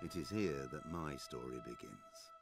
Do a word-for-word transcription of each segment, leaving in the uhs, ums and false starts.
It is here that my story begins.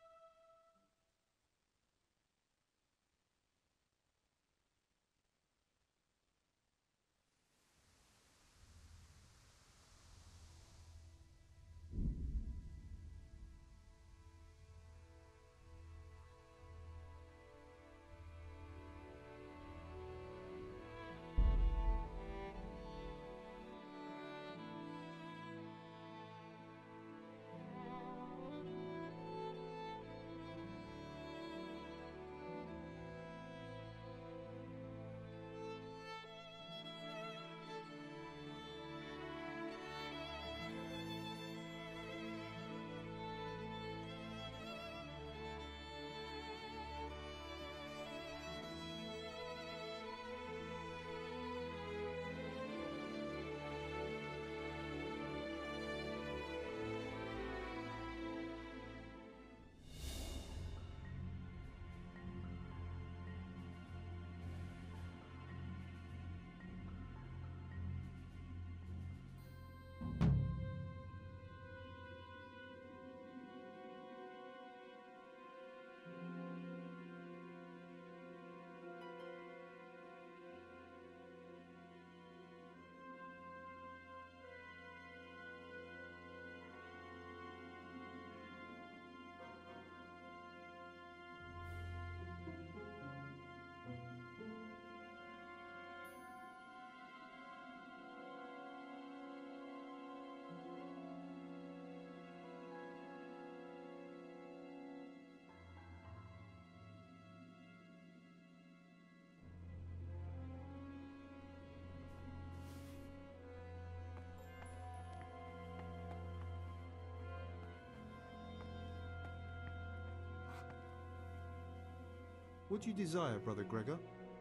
What do you desire, Brother Gregor?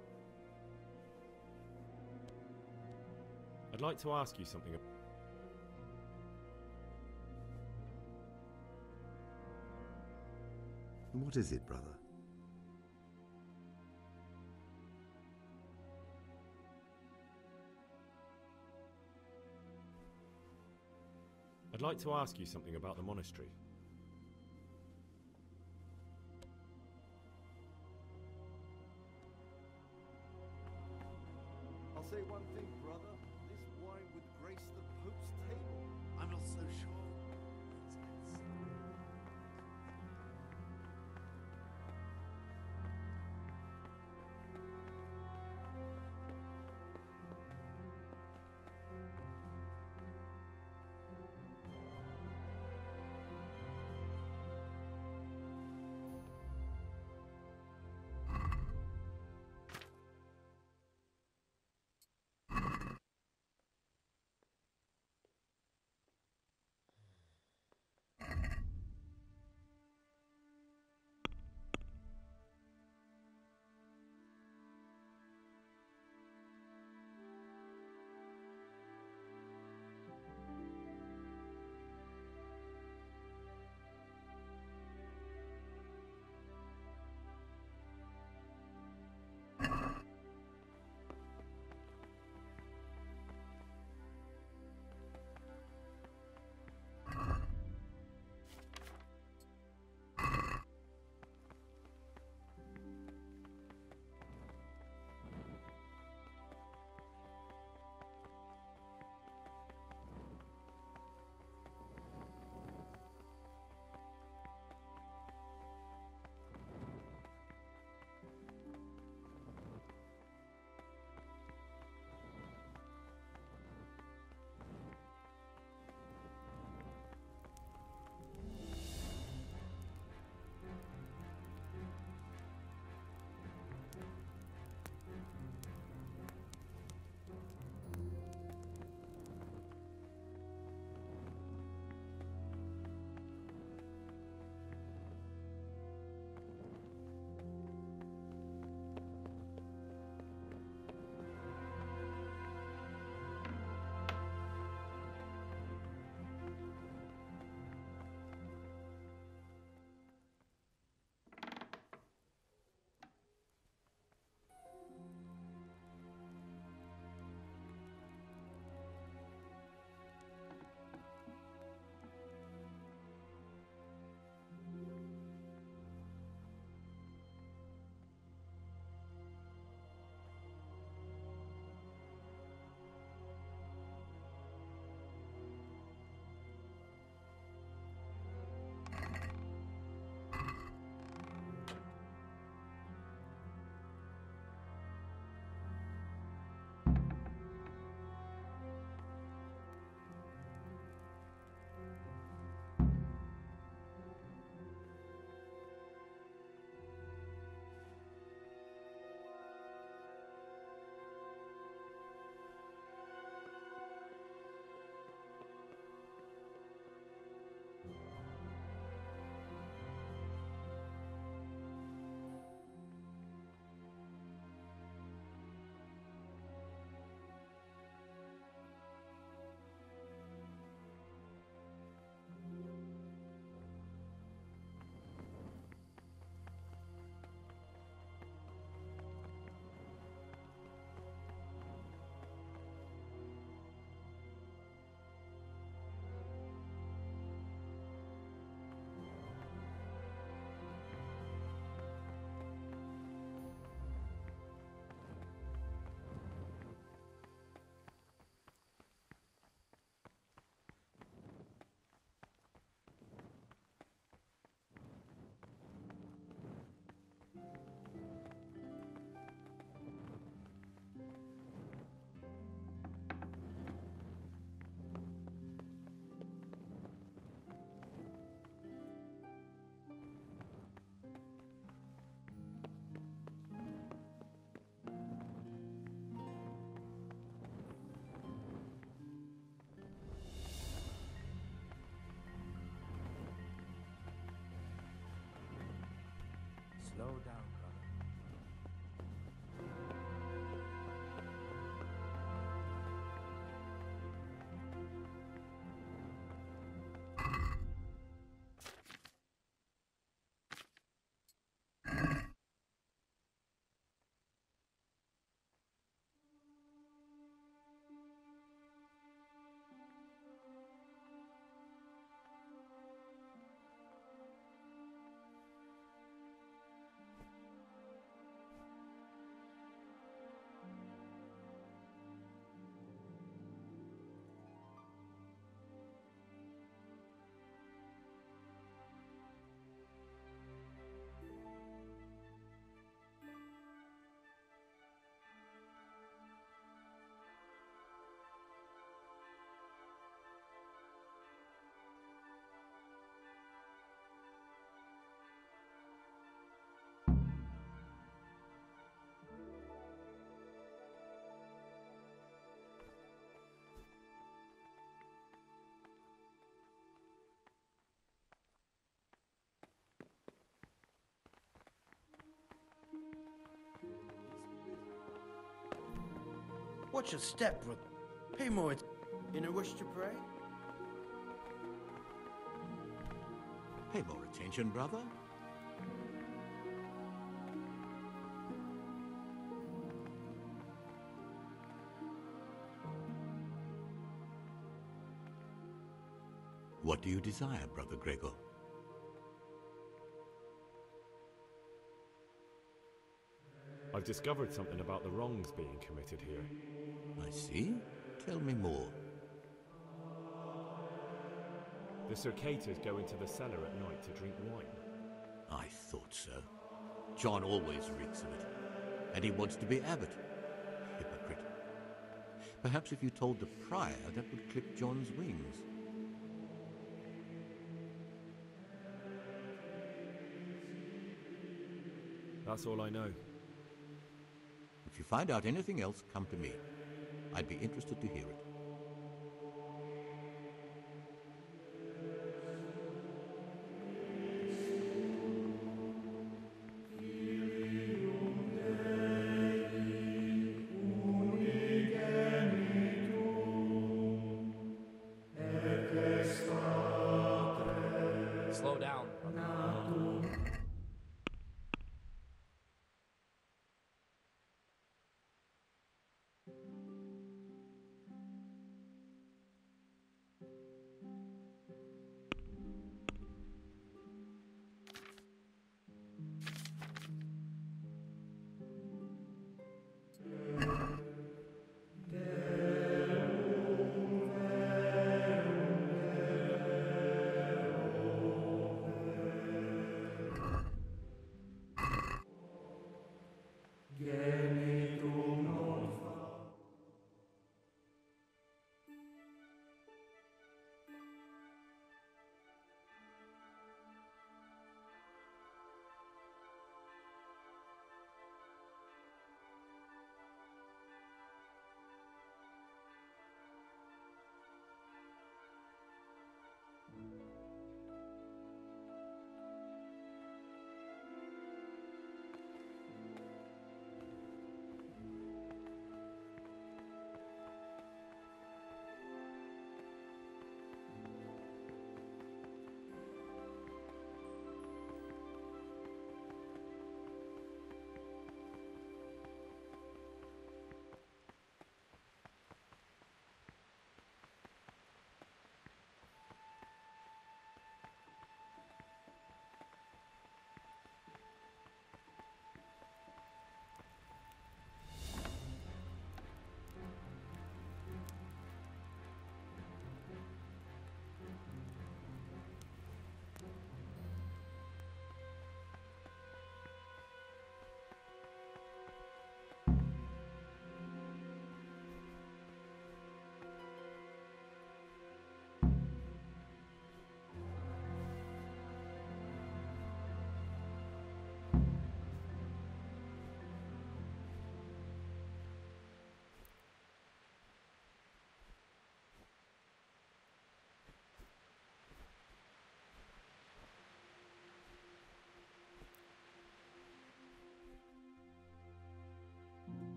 I'd like to ask you something. What is it, brother? I'd like to ask you something about the monastery. I'll say one thing, brother. This wine would grace the Pope's table. I'm not so sure. Slow down, brother. Watch your step, brother. Pay more att- In a wish to pray? Pay more attention, brother. What do you desire, Brother Gregor? I've discovered something about the wrongs being committed here. I see. Tell me more. The Circators go into the cellar at night to drink wine. I thought so. John always reeks of it. And he wants to be abbot. Hypocrite. Perhaps if you told the prior, that would clip John's wings. That's all I know. If you find out anything else, come to me. I'd be interested to hear it. Slow down, brother.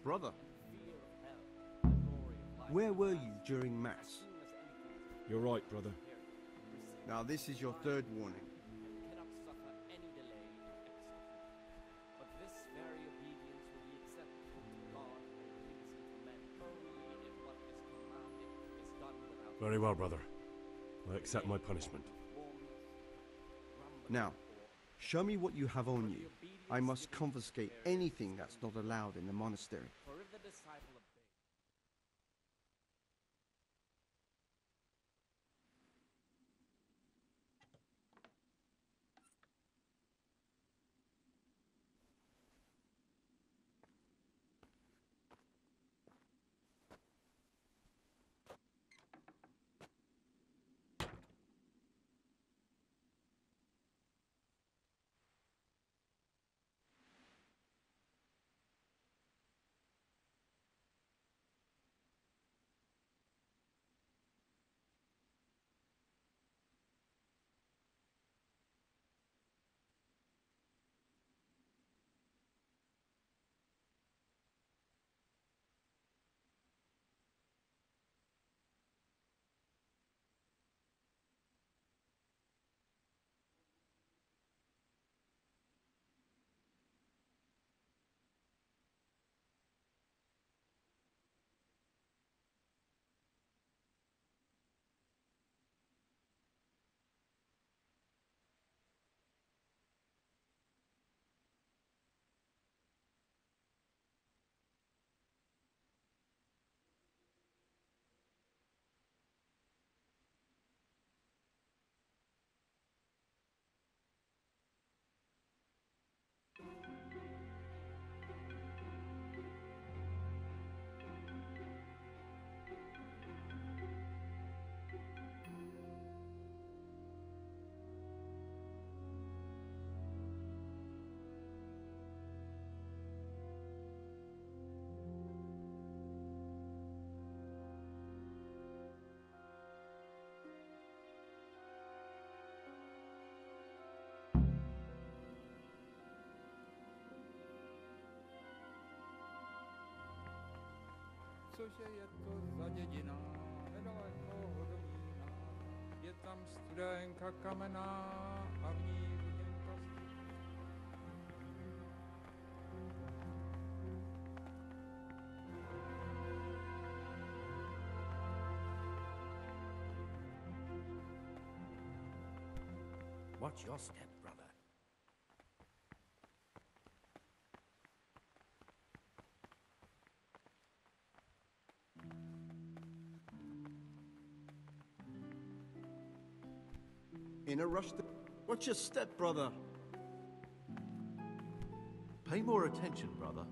Brother, where were you during Mass? You're right, brother. Now this is your third warning. Cannot suffer any delay in execution. But this very obedience will be acceptable to God and pleasing to men only if what is commanded is done without Very well, brother. I accept my punishment. Now, show me what you have on you. I must confiscate anything that's not allowed in the monastery. For if the disciple obeys, což je to za dědina, nedaleko Hodomína. Je tam studenka kamenná a v ní rodinka Watch your step, brother. In a rush to... Watch your step, brother. Pay more attention, brother.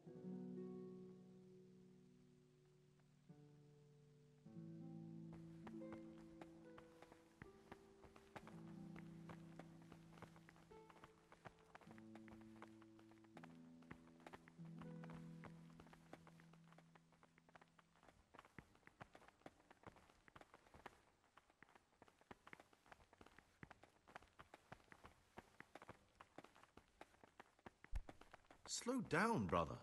Slow down, brother.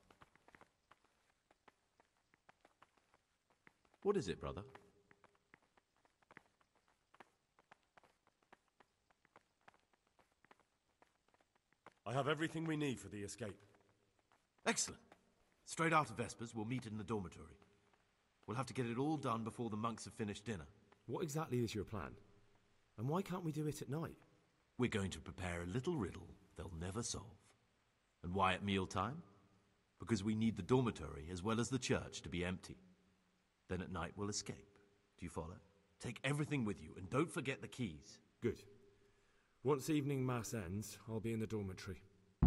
What is it, brother? I have everything we need for the escape. Excellent. Straight after Vespers, we'll meet in the dormitory. We'll have to get it all done before the monks have finished dinner. What exactly is your plan? And why can't we do it at night? We're going to prepare a little riddle they'll never solve. And why at mealtime? Because we need the dormitory as well as the church to be empty. Then at night we'll escape. Do you follow? Take everything with you and don't forget the keys. Good. Once evening mass ends, I'll be in the dormitory.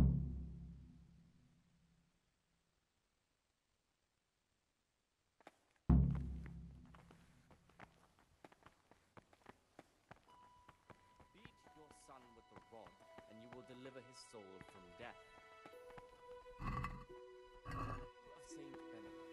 Beat your son with the rod, and you will deliver his soul from death. Of Saint Benedict.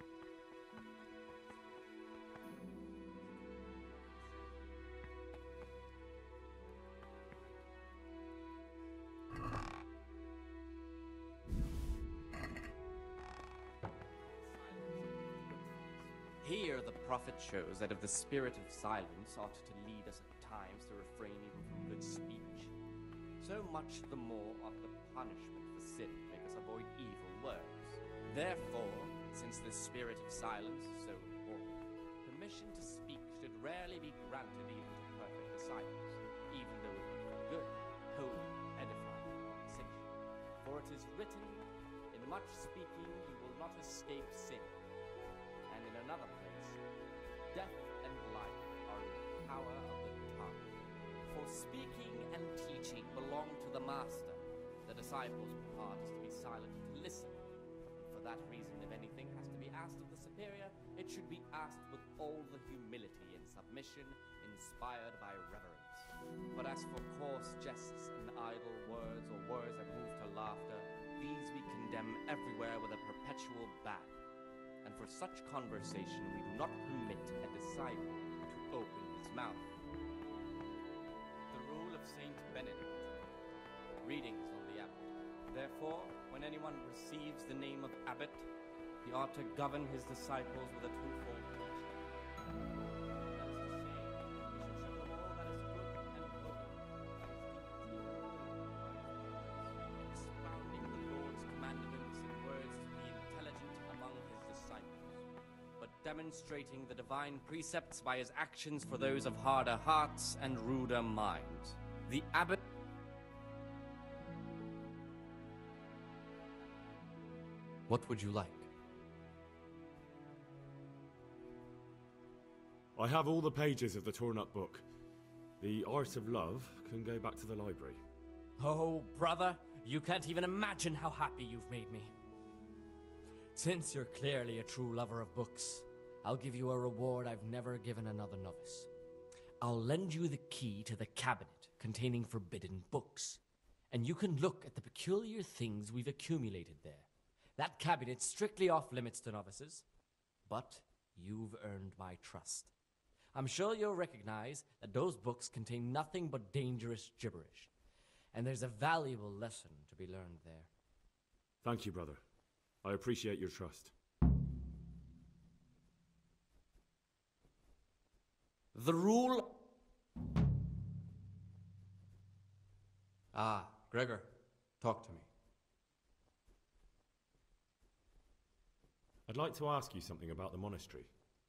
Here the prophet shows that if the spirit of silence ought to lead us at times to refrain even from good speech, so much the more ought the punishment for sin make us avoid evil words. Therefore, since the spirit of silence is so important, permission to speak should rarely be granted even to perfect disciples, even though it be for good, holy, edifying conversation. For it is written, in much speaking you will not escape sin. And in another place, death and life are in the power of the tongue. For speaking and teaching belong to the master. The disciples' part is to be silent and to listen. And for that reason, if anything has to be asked of the superior, it should be asked with all the humility and submission inspired by reverence. But as for coarse jests and idle words, or words that move to laughter, these we condemn everywhere with a perpetual ban. And for such conversation we do not permit a disciple to open his mouth. The rule of Saint Benedict. Readings on the abbot. Therefore, when anyone receives the name of abbot, he ought to govern his disciples with a twofold teaching. That is to say, he should show them all that is good and holy, that is dignity, expounding the Lord's commandments in words to be intelligent among his disciples, but demonstrating the divine precepts by his actions for those of harder hearts and ruder minds. The abbot. What would you like? I have all the pages of the torn-up book. The Art of Love can go back to the library. Oh, brother, you can't even imagine how happy you've made me. Since you're clearly a true lover of books, I'll give you a reward I've never given another novice. I'll lend you the key to the cabinet containing forbidden books, and you can look at the peculiar things we've accumulated there. That cabinet's strictly off limits to novices, but you've earned my trust. I'm sure you'll recognize that those books contain nothing but dangerous gibberish, and there's a valuable lesson to be learned there. Thank you, brother. I appreciate your trust. The rule... Ah, Gregor, talk to me. I'd like to ask you something about the monastery.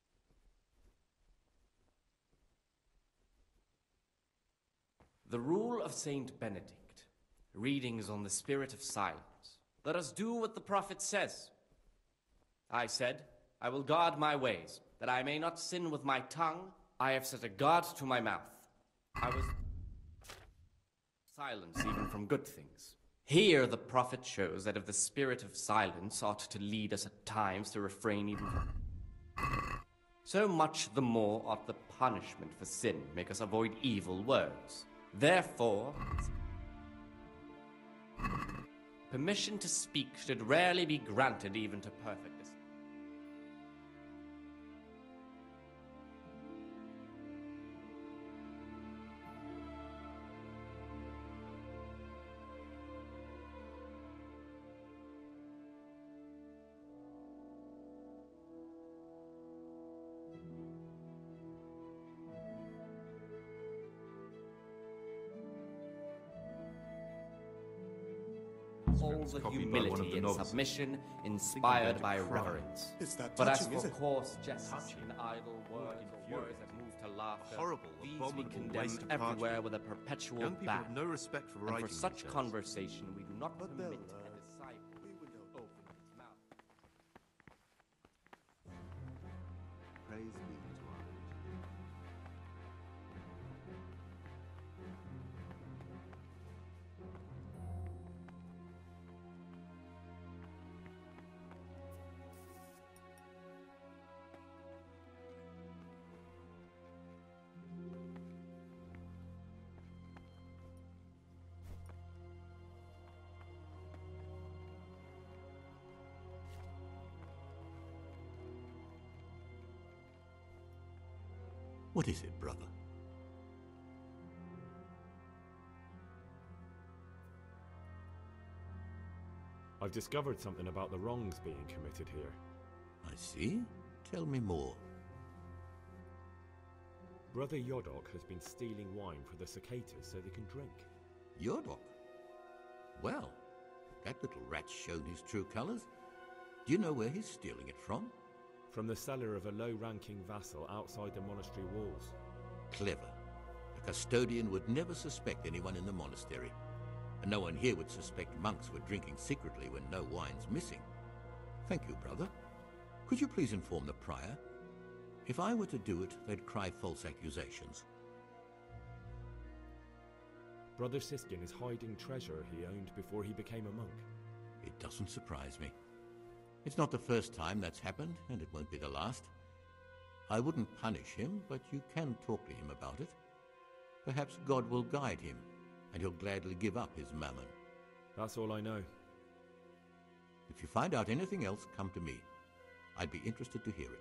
The rule of Saint Benedict. Readings on the spirit of silence. Let us do what the prophet says. I said, I will guard my ways, that I may not sin with my tongue. I have set a guard to my mouth. I was silence even from good things. Here the prophet shows that if the spirit of silence ought to lead us at times to refrain even from... so much the more ought the punishment for sin make us avoid evil words. Therefore, permission to speak should rarely be granted even to perfect. All the humility and submission inspired by reverence. But as for coarse jests and idle words or words that move to laughter, horrible, these we condemn everywhere with a perpetual Young people ban. have no respect for And writing for such themselves. conversation we do not permit a disciple to open his mouth. Praise be to our Lord. What is it, brother? I've discovered something about the wrongs being committed here. I see. Tell me more. Brother Yodok has been stealing wine for the cicadas so they can drink. Yodok? Well, that little rat's shown his true colors. Do you know where he's stealing it from? From the cellar of a low-ranking vassal outside the monastery walls. Clever. A custodian would never suspect anyone in the monastery. And no one here would suspect monks were drinking secretly when no wine's missing. Thank you, brother. Could you please inform the prior? If I were to do it, they'd cry false accusations. Brother Siskin is hiding treasure he owned before he became a monk. It doesn't surprise me. It's not the first time that's happened, and it won't be the last. I wouldn't punish him, but you can talk to him about it. Perhaps God will guide him, and he'll gladly give up his mammon. That's all I know. If you find out anything else, come to me. I'd be interested to hear it.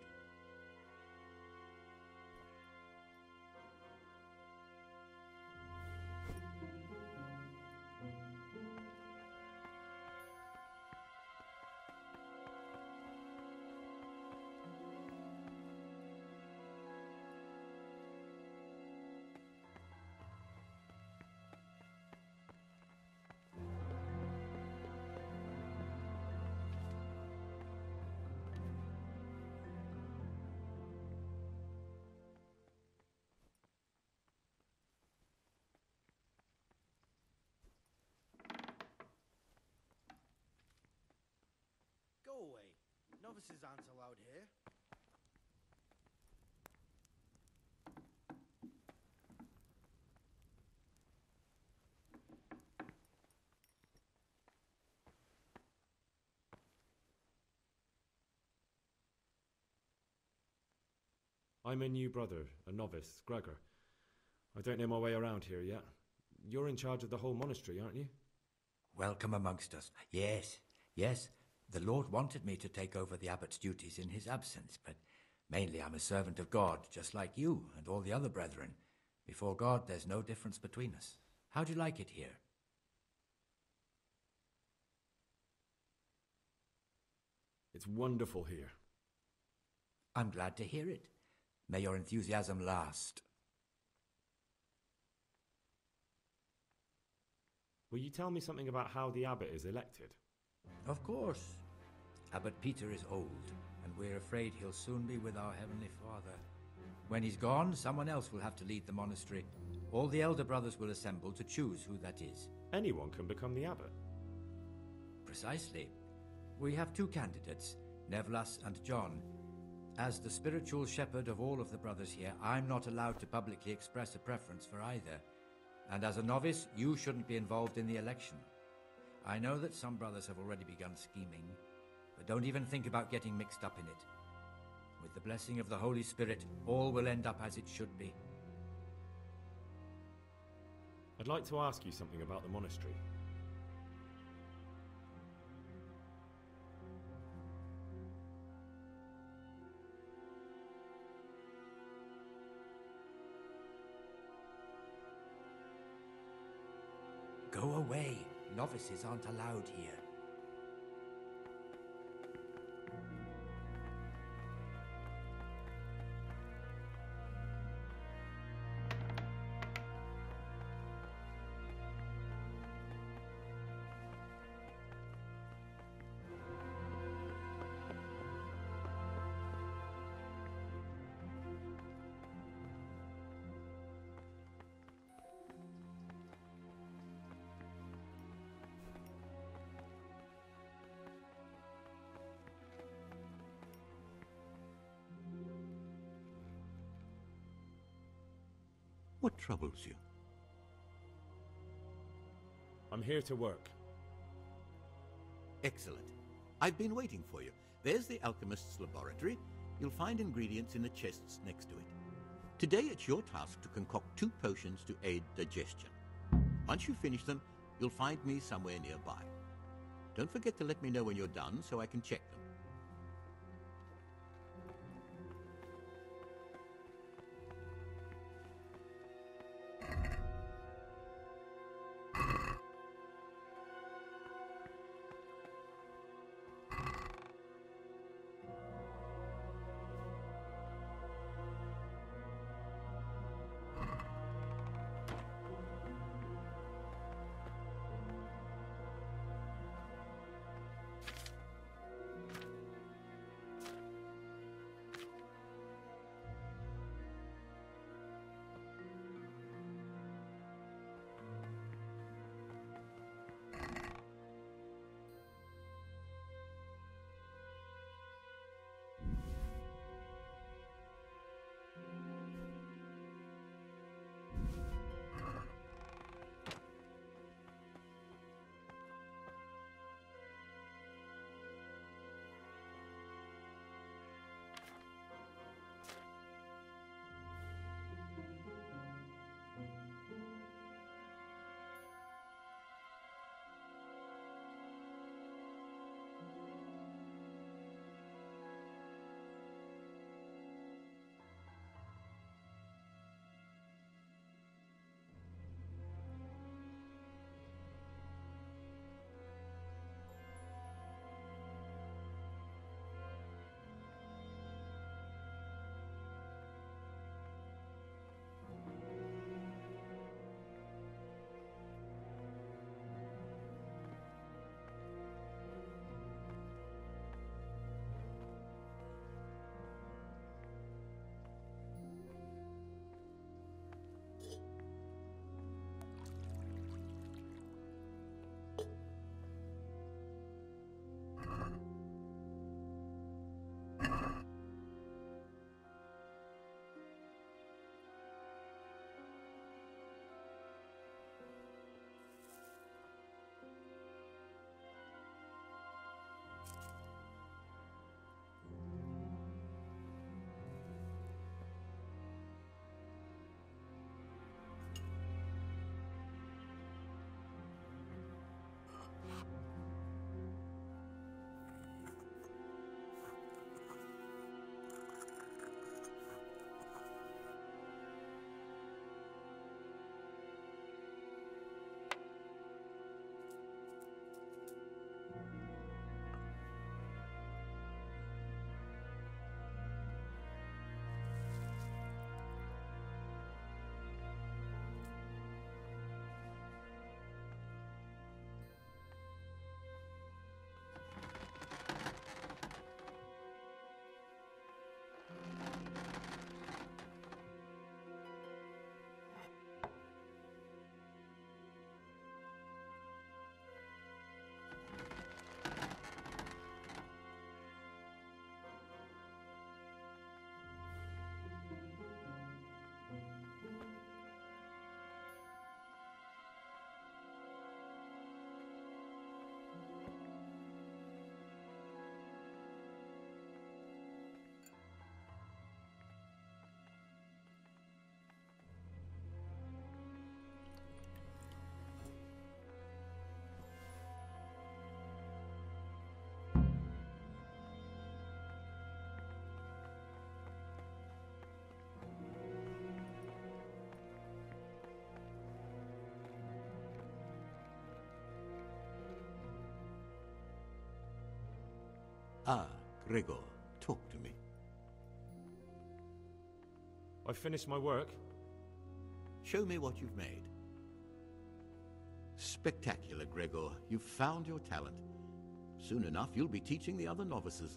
Go away. Novices aren't allowed here. I'm a new brother, a novice, Gregor. I don't know my way around here yet. You're in charge of the whole monastery, aren't you? Welcome amongst us. Yes, yes. The Lord wanted me to take over the abbot's duties in his absence, but mainly I'm a servant of God, just like you and all the other brethren. Before God, there's no difference between us. How do you like it here? It's wonderful here. I'm glad to hear it. May your enthusiasm last. Will you tell me something about how the abbot is elected? Of course. Abbot Peter is old, and we're afraid he'll soon be with our Heavenly Father. When he's gone, someone else will have to lead the monastery. All the elder brothers will assemble to choose who that is. Anyone can become the abbot. Precisely. We have two candidates, Nevlas and John. As the spiritual shepherd of all of the brothers here, I'm not allowed to publicly express a preference for either. And as a novice, you shouldn't be involved in the election. I know that some brothers have already begun scheming, but don't even think about getting mixed up in it. With the blessing of the Holy Spirit, all will end up as it should be. I'd like to ask you something about the monastery. Go away. Novices aren't allowed here. What troubles you? I'm here to work. Excellent. I've been waiting for you. There's the alchemist's laboratory. You'll find ingredients in the chests next to it. Today it's your task to concoct two potions to aid digestion. Once you finish them, you'll find me somewhere nearby. Don't forget to let me know when you're done so I can check them. Ah, Gregor, talk to me. I've finished my work. Show me what you've made. Spectacular, Gregor. You've found your talent. Soon enough, you'll be teaching the other novices.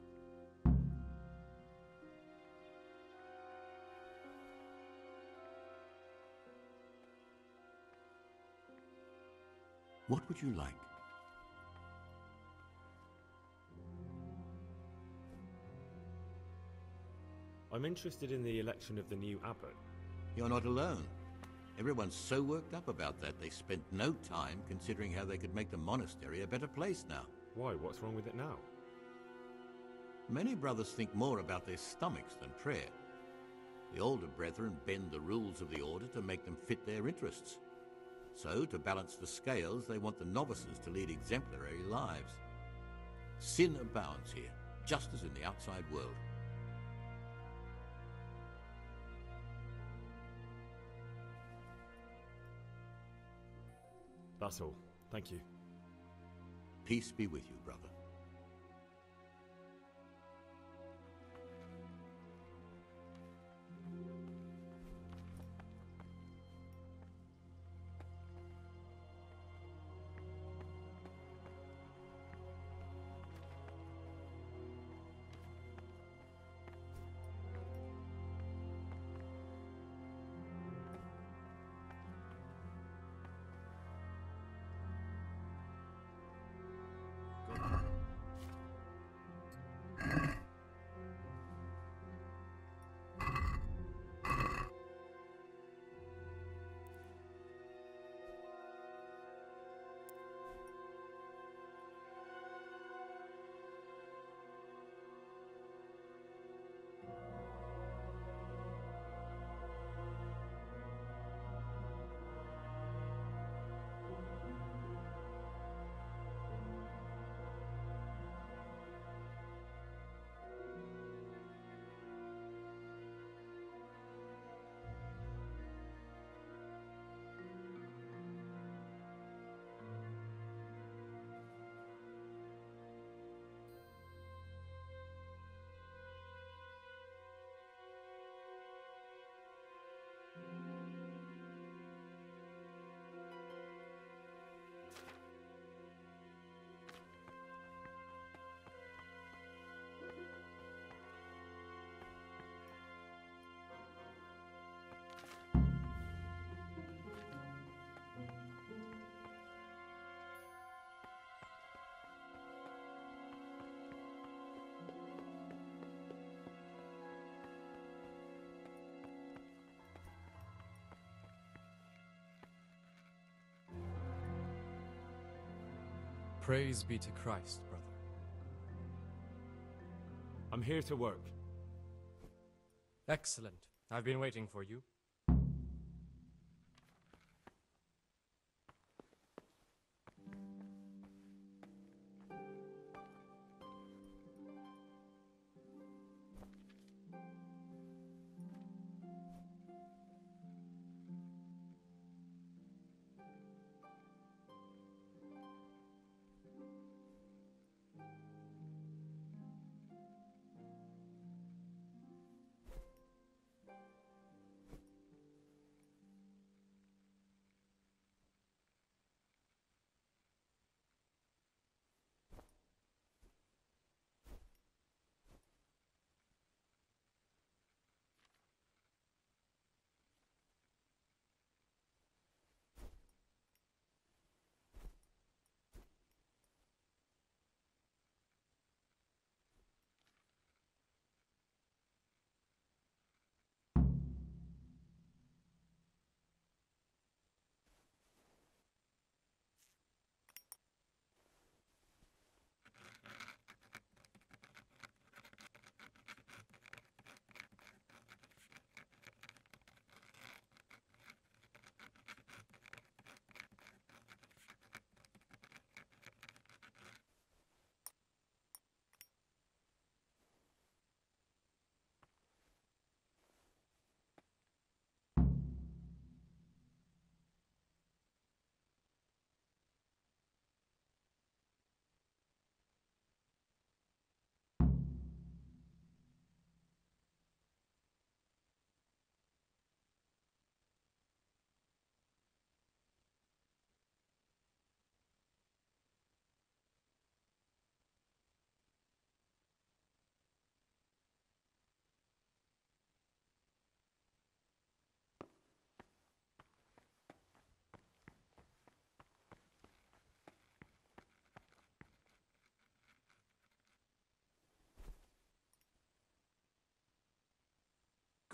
What would you like? I'm interested in the election of the new abbot. You're not alone. Everyone's so worked up about that they spent no time considering how they could make the monastery a better place now. Why? What's wrong with it now? Many brothers think more about their stomachs than prayer. The older brethren bend the rules of the order to make them fit their interests. So, to balance the scales, they want the novices to lead exemplary lives. Sin abounds here, just as in the outside world. That's all. Thank you. Peace be with you, brother. Praise be to Christ, brother. I'm here to work. Excellent. I've been waiting for you.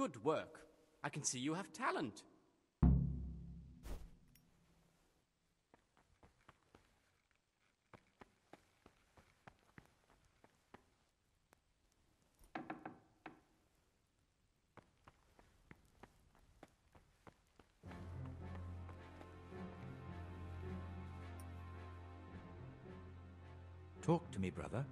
Good work. I can see you have talent. Talk to me, brother.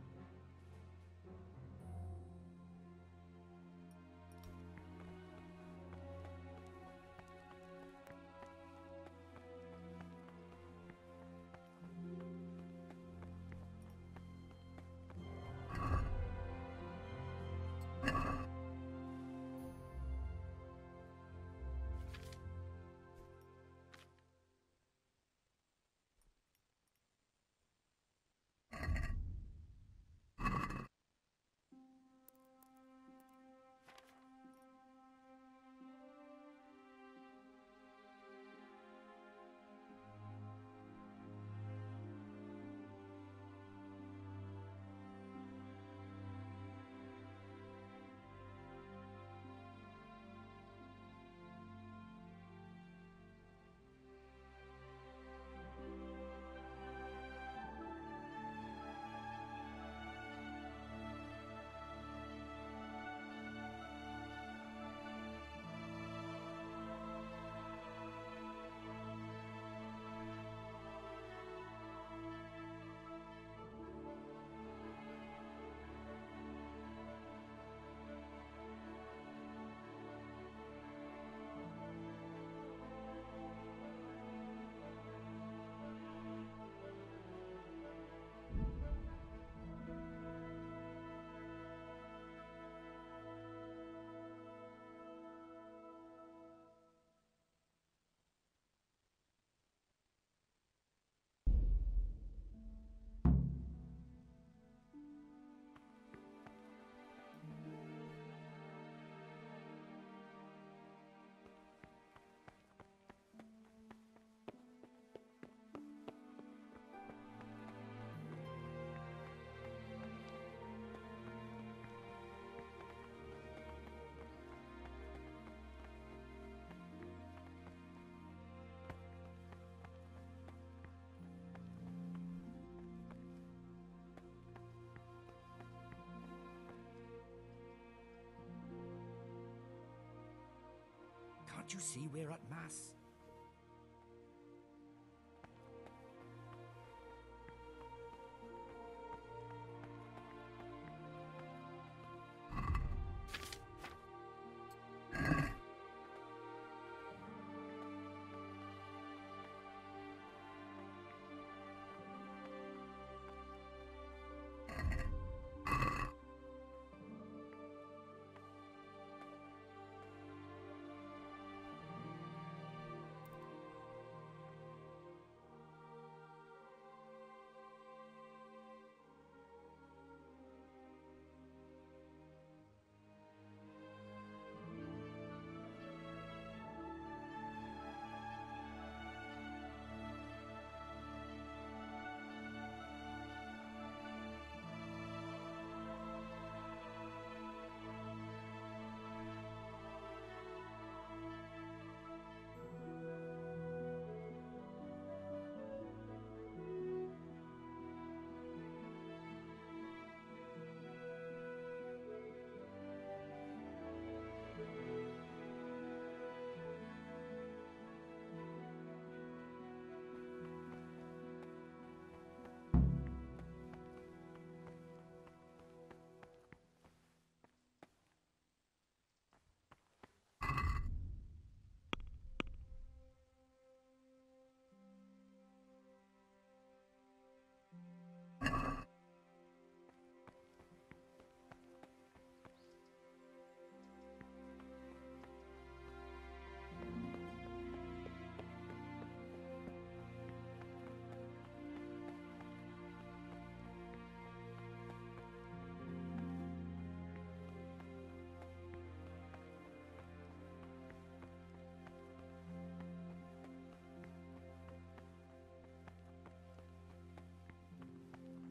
Can't you see we're at Mass?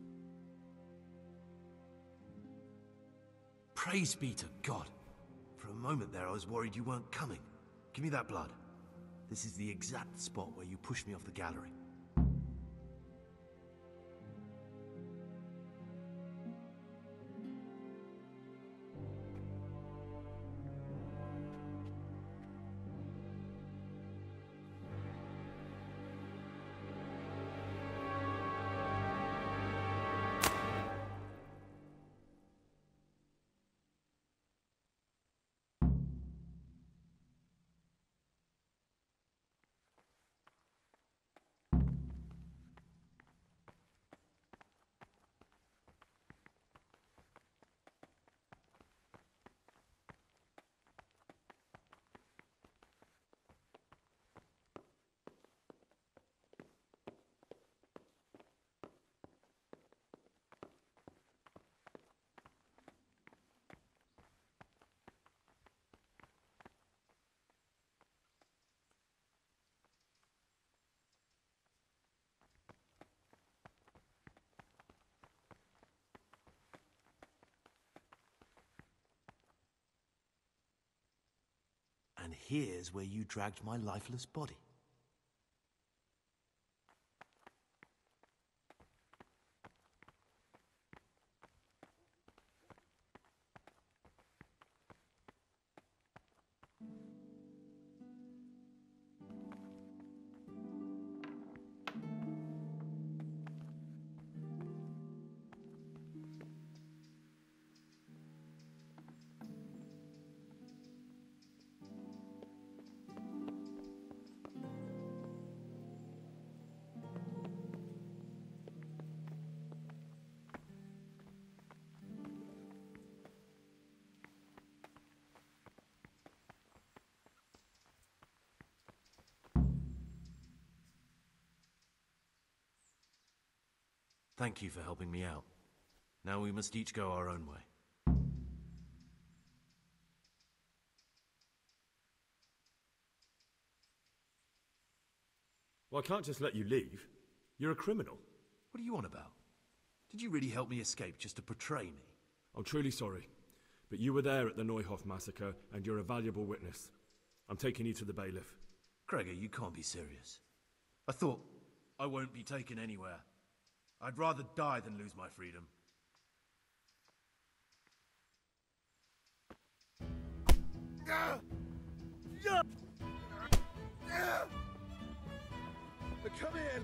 Praise be to God. From moment there I was worried you weren't coming. Give me that blood. This is the exact spot where you pushed me off the gallery. And here's where you dragged my lifeless body. Thank you for helping me out. Now we must each go our own way. Well, I can't just let you leave. You're a criminal. What are you on about? Did you really help me escape just to betray me? I'm truly sorry, but you were there at the Neuhoff massacre, and you're a valuable witness. I'm taking you to the bailiff. Gregor, you can't be serious. I thought I won't be taken anywhere. I'd rather die than lose my freedom. Come in!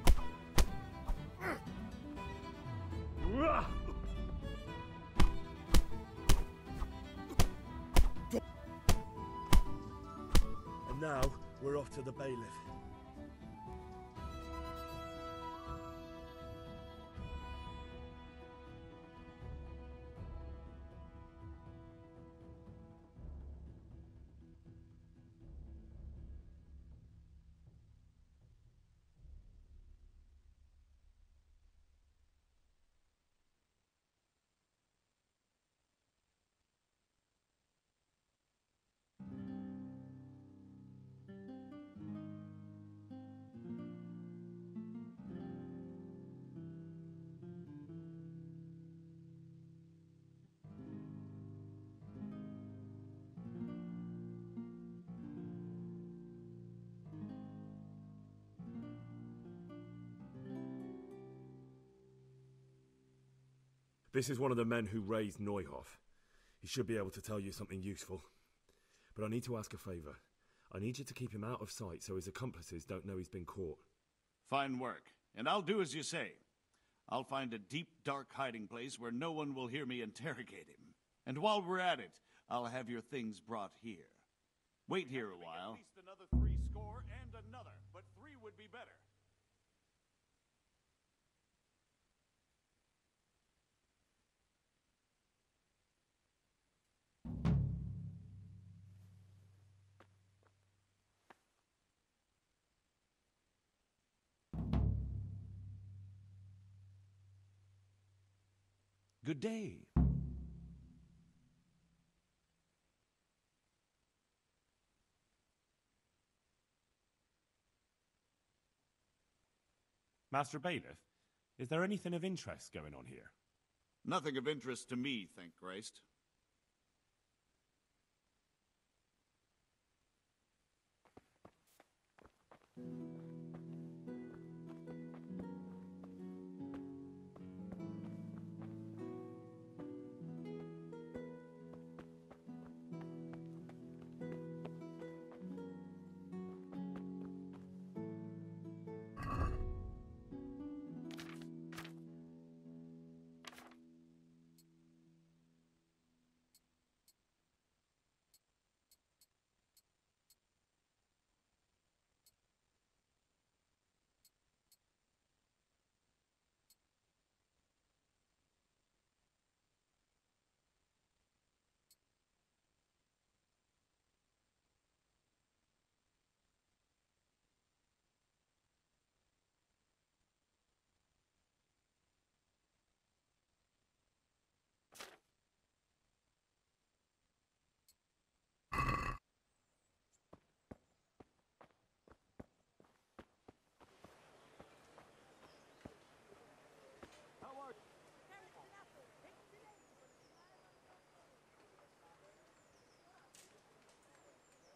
And now, we're off to the bailiff. This is one of the men who raised Neuhoff. He should be able to tell you something useful. But I need to ask a favour. I need you to keep him out of sight so his accomplices don't know he's been caught. Fine work, and I'll do as you say. I'll find a deep, dark hiding place where no one will hear me interrogate him. And while we're at it, I'll have your things brought here. Wait here a while. At least another three score and another, but three would be better. Good day. Master Bailiff, is there anything of interest going on here? Nothing of interest to me, thank Christ.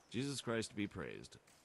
Jesus Christ be praised.